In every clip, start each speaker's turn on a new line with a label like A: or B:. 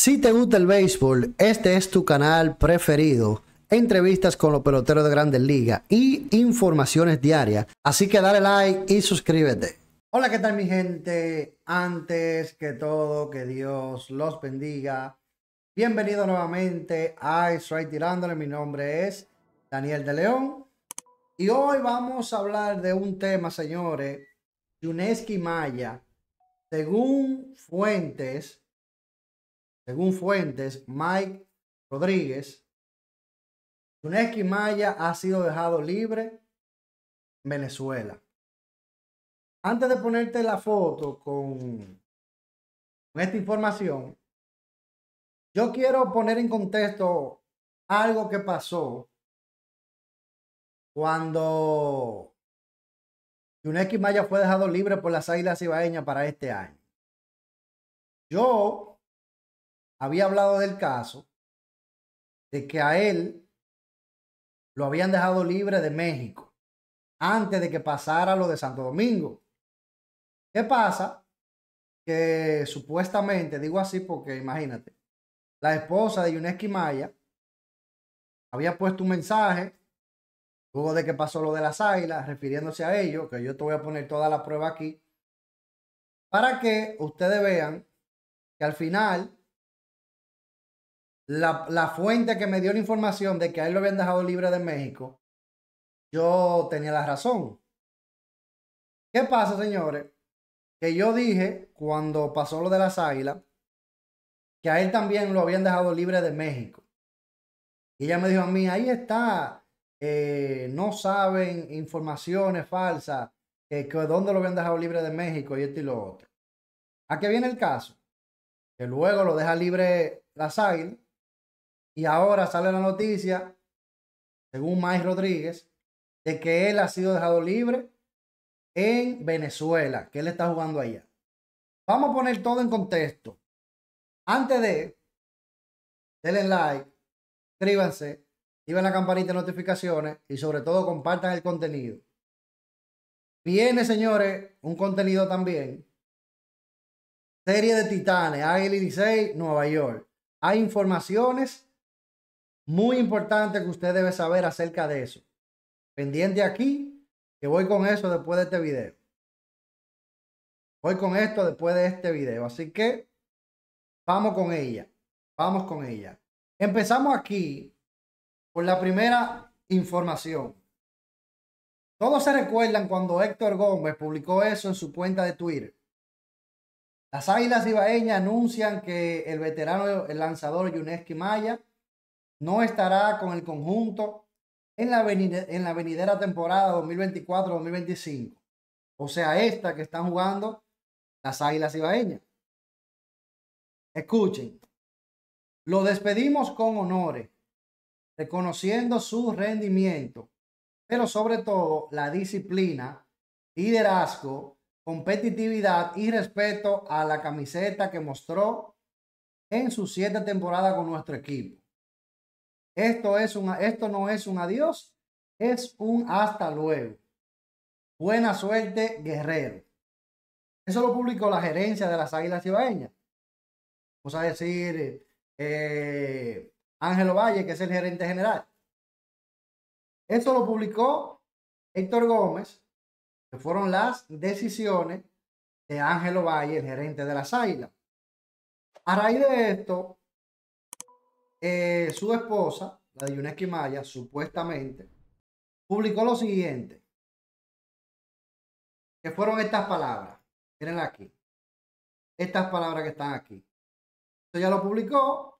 A: Si te gusta el béisbol, este es tu canal preferido. Entrevistas con los peloteros de Grandes Ligas y informaciones diarias. Así que dale like y suscríbete. Hola, ¿qué tal mi gente? Antes que todo, que Dios los bendiga. Bienvenido nuevamente a Strike Tirándole. Mi nombre es Daniel de León. Y hoy vamos a hablar de un tema, señores. Yuniesky Maya, según fuentes, Mike Rodríguez, Yuniesky Maya ha sido dejado libre en Venezuela. Antes de ponerte la foto con esta información, yo quiero poner en contexto algo que pasó cuando Yuniesky Maya fue dejado libre por las Águilas Ibaeñas para este año. Yo había hablado del caso de que a él lo habían dejado libre de México antes de que pasara lo de Santo Domingo. ¿Qué pasa? Que supuestamente, digo así porque imagínate, la esposa de Yuniesky Maya había puesto un mensaje luego de que pasó lo de las Águilas, refiriéndose a ello, que yo te voy a poner toda la prueba aquí, para que ustedes vean que al final la fuente que me dio la información de que a él lo habían dejado libre de México, yo tenía la razón. ¿Qué pasa, señores? Que yo dije cuando pasó lo de las Águilas que a él también lo habían dejado libre de México. Y ella me dijo a mí, ahí está, no saben, informaciones falsas, que dónde lo habían dejado libre de México y esto y lo otro. ¿A qué viene el caso? Que luego lo deja libre las Águilas y ahora sale la noticia, según Mike Rodríguez, de que él ha sido dejado libre en Venezuela, que él está jugando allá. Vamos a poner todo en contexto. Antes de, denle like, suscríbanse, activen la campanita de notificaciones y sobre todo compartan el contenido. Viene, señores, un contenido también. Serie de Titanes, Águila Licey, Nueva York. Hay informaciones muy importantes que usted debe saber acerca de eso. Pendiente aquí, que voy con eso después de este video. Voy con esto después de este video. Así que vamos con ella. Vamos con ella. Empezamos aquí por la primera información. Todos se recuerdan cuando Héctor Gómez publicó eso en su cuenta de Twitter. Las Águilas Ibaeñas anuncian que el veterano, el lanzador Yuniesky Maya no estará con el conjunto en la venidera temporada 2024-2025. O sea, esta que están jugando las Águilas Ibaeñas. Escuchen. Lo despedimos con honores, reconociendo su rendimiento, pero sobre todo la disciplina, liderazgo, competitividad y respeto a la camiseta que mostró en sus 7 temporadas con nuestro equipo. Esto no es un adiós, es un hasta luego. Buena suerte, guerrero. Eso lo publicó la gerencia de las Águilas Ibaeñas. Vamos a decir, Ángelo Valle, que es el gerente general. Esto lo publicó Héctor Gómez, que fueron las decisiones de Ángelo Valle, el gerente de las Águilas. A raíz de esto, su esposa, la de Yuniesky Maya, supuestamente, publicó lo siguiente, que fueron estas palabras. Miren aquí. Estas palabras que están aquí. Esto ya lo publicó.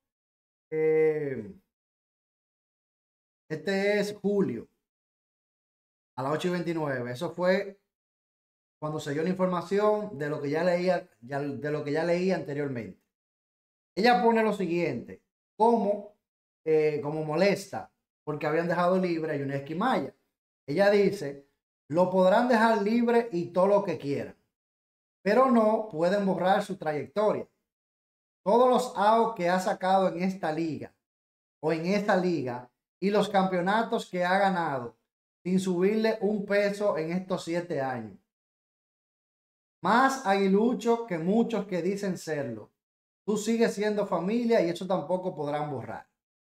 A: Este es julio a las 8:29. Eso fue cuando se dio la información de lo que ya leí anteriormente. Ella pone lo siguiente, como molesta porque habían dejado libre a Yuniesky Maya. Ella dice, lo podrán dejar libre y todo lo que quieran, pero no pueden borrar su trayectoria. Todos los outs que ha sacado en esta liga y los campeonatos que ha ganado sin subirle un peso en estos 7 años. Más aguilucho que muchos que dicen serlo. tú sigues siendo familia y eso tampoco podrán borrar.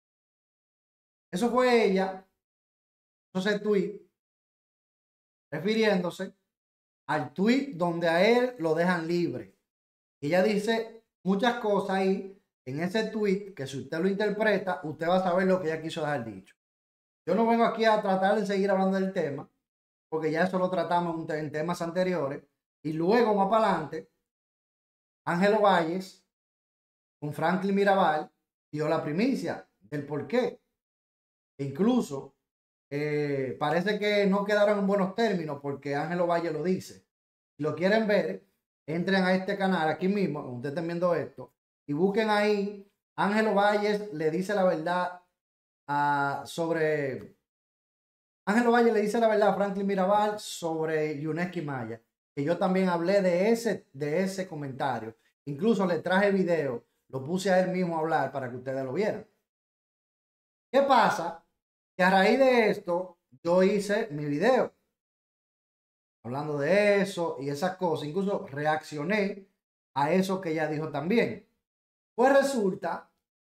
A: Eso fue ella, ese tweet, refiriéndose al tweet donde a él lo dejan libre. Ella dice muchas cosas ahí en ese tweet que si usted lo interpreta, usted va a saber lo que ella quiso dejar dicho. Yo no vengo aquí a tratar de seguir hablando del tema, porque ya eso lo tratamos en temas anteriores. Y luego, más para adelante, Ángelo Valles con Franklin Mirabal dio la primicia del por qué. E incluso parece que no quedaron en buenos términos porque Ángelo Valles lo dice. Si lo quieren ver, entren a este canal aquí mismo, ustedes estén viendo esto, y busquen ahí. Ángelo Valles le dice la verdad sobre... Ángelo Valle le dice la verdad a Franklin Mirabal sobre Yuneski Maya, que yo también hablé de ese comentario. Incluso le traje video, lo puse a él mismo a hablar para que ustedes lo vieran. ¿Qué pasa? Que a raíz de esto, yo hice mi video hablando de eso y esas cosas. Incluso reaccioné a eso que ella dijo también. Pues resulta,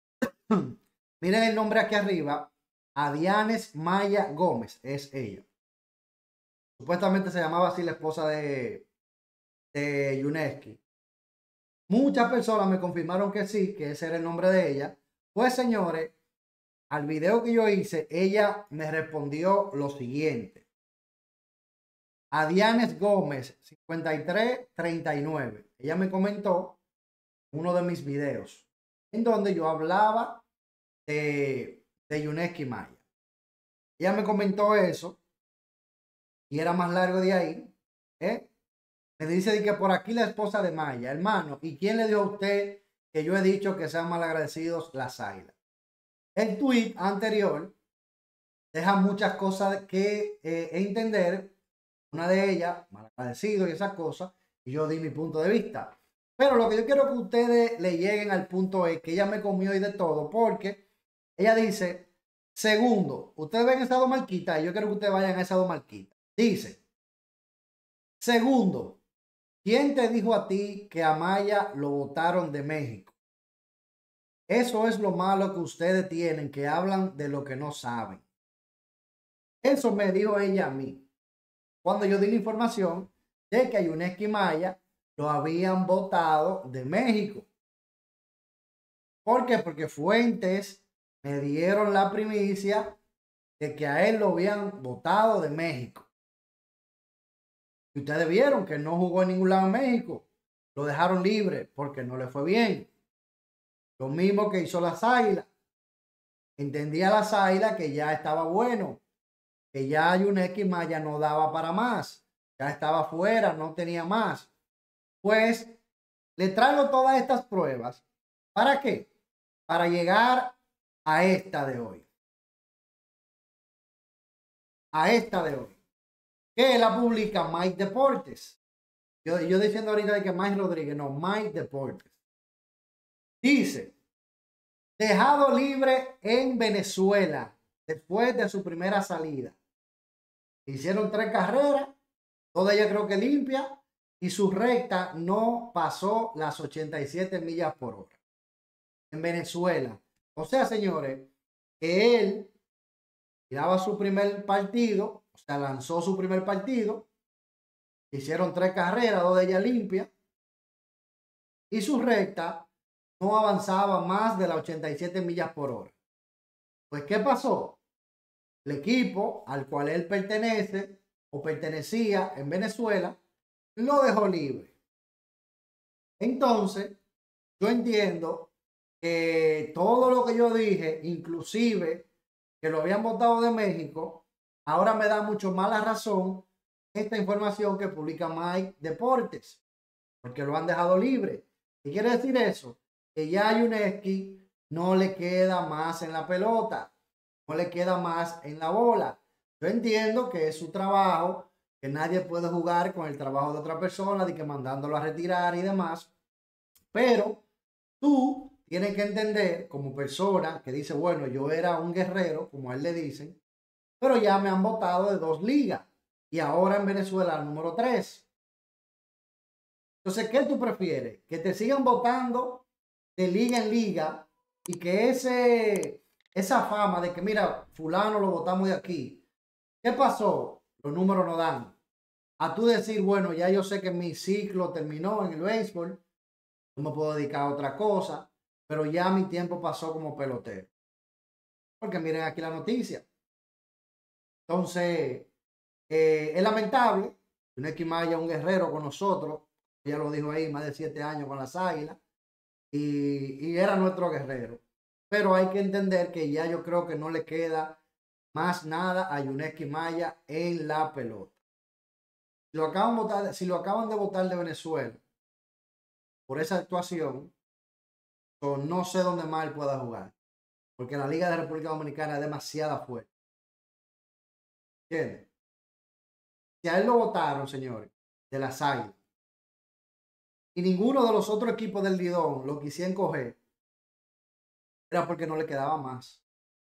A: miren el nombre aquí arriba, Adianes Maya Gómez, es ella. Supuestamente se llamaba así la esposa de Yuneski. Muchas personas me confirmaron que sí, que ese era el nombre de ella. Pues señores, al video que yo hice, ella me respondió lo siguiente. Adianes Gómez, 5339. Ella me comentó uno de mis videos en donde yo hablaba de Yuneski Maya. Ella me comentó eso y era más largo de ahí. Me dice de que por aquí la esposa de Maya, hermano. ¿Y quién le dio a usted que yo he dicho que sean malagradecidos las águilas? El tweet anterior deja muchas cosas que entender. Una de ellas, malagradecido y esas cosas. Y yo di mi punto de vista. Pero lo que yo quiero que ustedes le lleguen al punto es que ella me comió y de todo. Porque ella dice, segundo, ustedes ven esa dos marquitas y yo quiero que ustedes vayan a esa dos marquitas. Dice, segundo, ¿quién te dijo a ti que a Maya lo votaron de México? Eso es lo malo que ustedes tienen, que hablan de lo que no saben. Eso me dijo ella a mí, cuando yo di la información de que a Yuneski Maya lo habían votado de México. ¿Por qué? Porque fuentes me dieron la primicia de que a él lo habían votado de México. Y ustedes vieron que no jugó en ningún lado en México. Lo dejaron libre porque no le fue bien. Lo mismo que hizo las Águilas. Entendía las Águilas que ya estaba bueno, que ya Yuneski Maya no daba para más. Ya estaba fuera, no tenía más. Pues le traigo todas estas pruebas. ¿Para qué? Para llegar a esta de hoy. A esta de hoy. Que la publica Mike Deportes. Yo diciendo ahorita de que Mike Rodríguez, no, Mike Deportes. Dice, dejado libre en Venezuela después de su primera salida. Hicieron 3 carreras, toda ella creo que limpia, y su recta no pasó las 87 millas por hora. En Venezuela. O sea, señores, que él tiraba su primer partido, o sea, lanzó su primer partido, hicieron 3 carreras, 2 de ellas limpias, y su recta no avanzaba más de las 87 millas por hora. Pues, ¿qué pasó? El equipo al cual él pertenece o pertenecía en Venezuela lo dejó libre. Entonces, yo entiendo que todo lo que yo dije, inclusive que lo habían votado de México, ahora me da mucho más la razón esta información que publica Mike Deportes, porque lo han dejado libre. ¿Qué quiere decir eso? Que ya a Yuneski no le queda más en la pelota, no le queda más en la bola. Yo entiendo que es su trabajo, que nadie puede jugar con el trabajo de otra persona, de que mandándolo a retirar y demás, pero tú tienes que entender como persona que dice, bueno, yo era un guerrero, como a él le dicen, pero ya me han votado de 2 ligas y ahora en Venezuela el número 3. Entonces, ¿qué tú prefieres? ¿Que te sigan votando de liga en liga y que esa fama de que, mira, fulano lo votamos de aquí. ¿Qué pasó? Los números no dan. A tú decir, bueno, ya yo sé que mi ciclo terminó en el béisbol, no me puedo dedicar a otra cosa, pero ya mi tiempo pasó como pelotero. Porque miren aquí la noticia. Entonces, es lamentable. Yuneski Maya, un guerrero con nosotros, ya lo dijo ahí, más de 7 años con las Águilas, y era nuestro guerrero. Pero hay que entender que ya yo creo que no le queda más nada a Yuneski Maya en la pelota. Si lo acaban de votar de Venezuela por esa actuación, no sé dónde más él pueda jugar. Porque la Liga de República Dominicana es demasiado fuerte. ¿Entiendes? Si a él lo votaron, señores, de las Águilas, y ninguno de los otros equipos del Lidón lo quisieran coger, era porque no le quedaba más.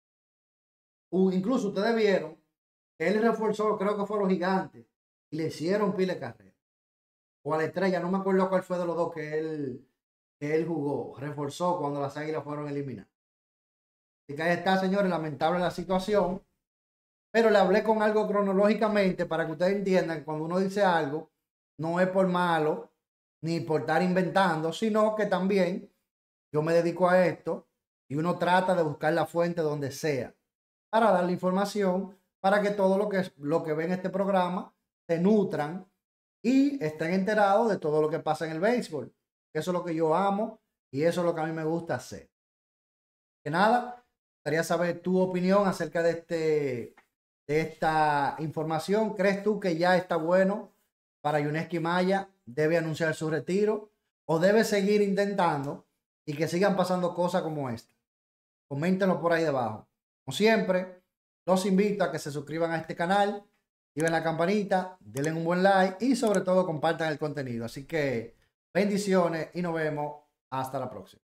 A: Incluso ustedes vieron que él reforzó, creo que fue a los Gigantes, y le hicieron pile de carrera. O a la Estrella, no me acuerdo cuál fue de los dos que él jugó, reforzó cuando las Águilas fueron eliminadas. Así que ahí está, señores, lamentable la situación. Pero le hablé con algo cronológicamente para que ustedes entiendan que cuando uno dice algo, no es por malo ni por estar inventando, sino que también yo me dedico a esto y uno trata de buscar la fuente donde sea para darle información para que todo lo que ven en este programa se nutran y estén enterados de todo lo que pasa en el béisbol. Eso es lo que yo amo y eso es lo que a mí me gusta hacer. Que nada, quería saber tu opinión acerca de esta información. ¿Crees tú que ya está bueno para Yuneski Maya? ¿Debe anunciar su retiro o debe seguir intentando y que sigan pasando cosas como esta? Coméntenlo por ahí debajo. Como siempre, los invito a que se suscriban a este canal, activen la campanita, denle un buen like y sobre todo compartan el contenido. Así que bendiciones y nos vemos hasta la próxima.